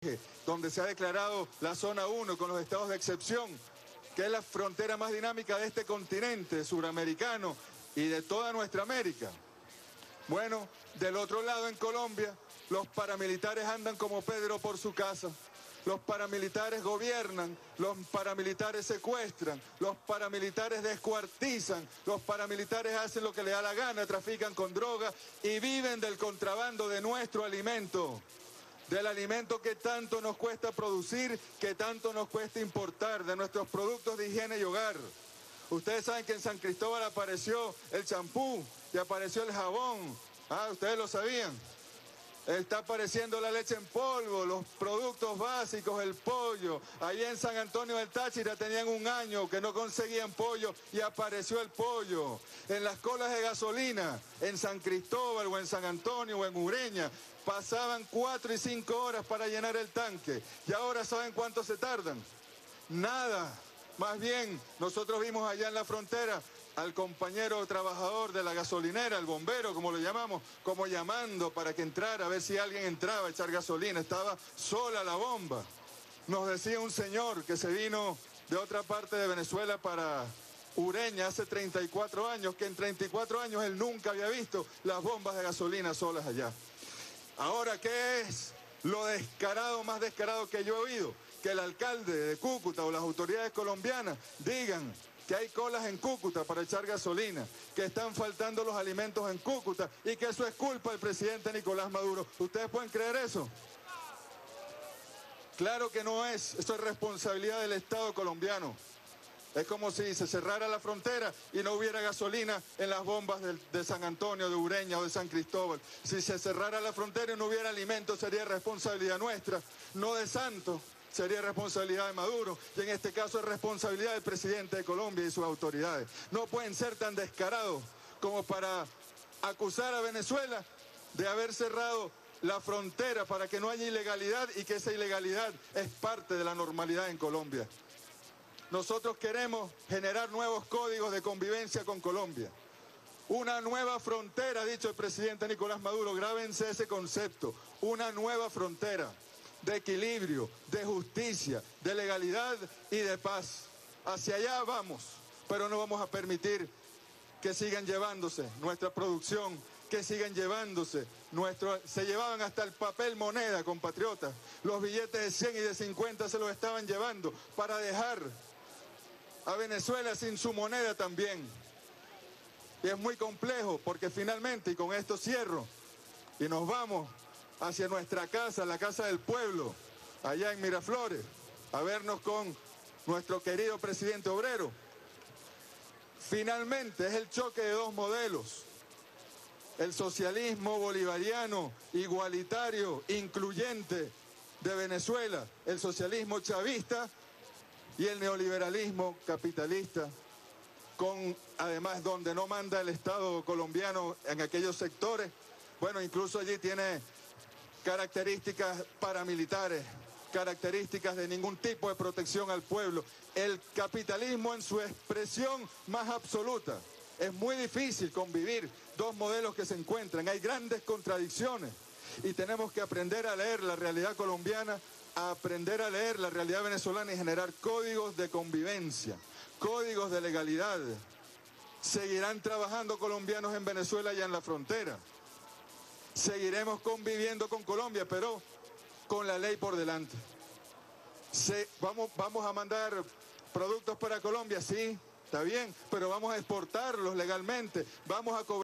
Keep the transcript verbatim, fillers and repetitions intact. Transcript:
donde se ha declarado la zona uno con los estados de excepción, que es la frontera más dinámica de este continente suramericano y de toda nuestra América. Bueno, del otro lado en Colombia, los paramilitares andan como Pedro por su casa. Los paramilitares gobiernan, los paramilitares secuestran, los paramilitares descuartizan, los paramilitares hacen lo que les da la gana, trafican con droga y viven del contrabando de nuestro alimento. Del alimento que tanto nos cuesta producir, que tanto nos cuesta importar, de nuestros productos de higiene y hogar. Ustedes saben que en San Cristóbal apareció el champú y apareció el jabón. Ah, ¿ustedes lo sabían? Está apareciendo la leche en polvo, los productos básicos, el pollo. Allí en San Antonio del Táchira tenían un año que no conseguían pollo y apareció el pollo. En las colas de gasolina, en San Cristóbal o en San Antonio o en Ureña, pasaban cuatro y cinco horas para llenar el tanque. ¿Y ahora saben cuánto se tardan? Nada. Más bien, nosotros vimos allá en la frontera al compañero trabajador de la gasolinera, el bombero, como lo llamamos, como llamando para que entrara, a ver si alguien entraba a echar gasolina. Estaba sola la bomba. Nos decía un señor que se vino de otra parte de Venezuela para Ureña hace treinta y cuatro años, que en treinta y cuatro años él nunca había visto las bombas de gasolina solas allá. Ahora, ¿qué es lo descarado, más descarado que yo he oído? Que el alcalde de Cúcuta o las autoridades colombianas digan que hay colas en Cúcuta para echar gasolina, que están faltando los alimentos en Cúcuta y que eso es culpa del presidente Nicolás Maduro. ¿Ustedes pueden creer eso? Claro que no es. Eso es responsabilidad del Estado colombiano. Es como si se cerrara la frontera y no hubiera gasolina en las bombas de, de San Antonio, de Ureña o de San Cristóbal. Si se cerrara la frontera y no hubiera alimentos, sería responsabilidad nuestra, no de Santos. Sería responsabilidad de Maduro y en este caso es responsabilidad del presidente de Colombia y sus autoridades. No pueden ser tan descarados como para acusar a Venezuela de haber cerrado la frontera para que no haya ilegalidad y que esa ilegalidad es parte de la normalidad en Colombia. Nosotros queremos generar nuevos códigos de convivencia con Colombia. Una nueva frontera, ha dicho el presidente Nicolás Maduro, grábense ese concepto, una nueva frontera de equilibrio, de justicia, de legalidad y de paz. Hacia allá vamos, pero no vamos a permitir que sigan llevándose nuestra producción, que sigan llevándose nuestro... Se llevaban hasta el papel moneda, compatriotas. Los billetes de cien y de cincuenta se los estaban llevando para dejar a Venezuela sin su moneda también. Y es muy complejo porque finalmente, y con esto cierro, y nos vamos hacia nuestra casa, la casa del pueblo, allá en Miraflores, a vernos con nuestro querido presidente obrero. Finalmente es el choque de dos modelos, el socialismo bolivariano, igualitario, incluyente de Venezuela, el socialismo chavista y el neoliberalismo capitalista, con además donde no manda el Estado colombiano en aquellos sectores. Bueno, incluso allí tiene características paramilitares, características de ningún tipo de protección al pueblo. El capitalismo en su expresión más absoluta. Es muy difícil convivir dos modelos que se encuentran. Hay grandes contradicciones y tenemos que aprender a leer la realidad colombiana, a aprender a leer la realidad venezolana y generar códigos de convivencia, códigos de legalidad. Seguirán trabajando colombianos en Venezuela y en la frontera. Seguiremos conviviendo con Colombia, pero con la ley por delante. Se, vamos, vamos a mandar productos para Colombia, sí, está bien, pero vamos a exportarlos legalmente, vamos a cobrar